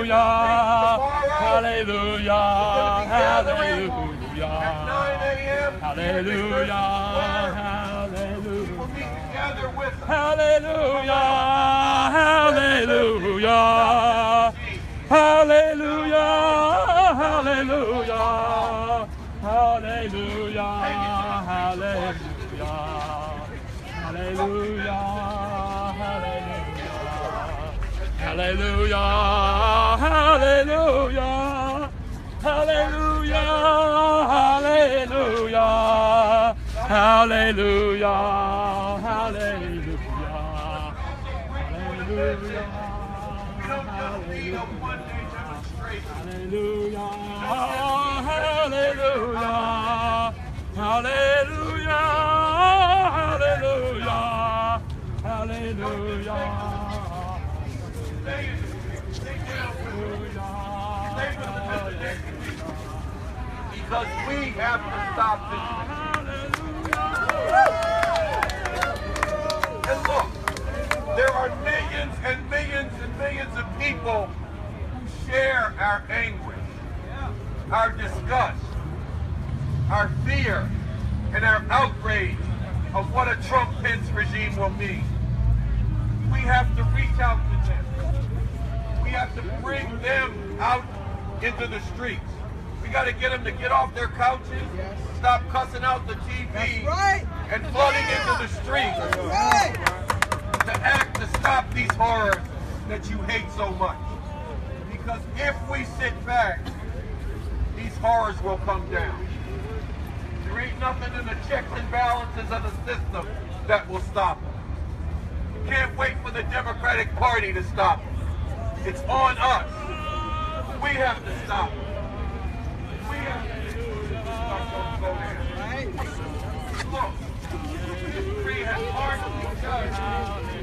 Hallelujah. Hallelujah. At 9 a.m. Hallelujah. We will meet together with Hallelujah. Hallelujah. Hallelujah. Hallelujah. Hallelujah. Hallelujah. Hallelujah. Hallelujah. Hallelujah. Hallelujah. Hallelujah. Hallelujah. Hallelujah. Hallelujah. We don't just need a one-day demonstration. Hallelujah. Hallelujah. Hallelujah. Hallelujah. Hallelujah. Stay down with Stay with the mission. Because we have to stop this mission. And look, there are millions and millions and millions of people who share our anguish, our disgust, our fear, and our outrage of what a Trump-Pence regime will mean. We have to reach out to them. We have to bring them out into the streets. We got to get them to get off their couches, stop cussing out the TV, and flooding into the streets to act to stop these horrors that you hate so much. Because if we sit back, these horrors will come down. There ain't nothing in the checks and balances of the system that will stop them. You can't wait for the Democratic Party to stop them. It's on us. We have to stop them. We have to go down. Look, free has hardly touched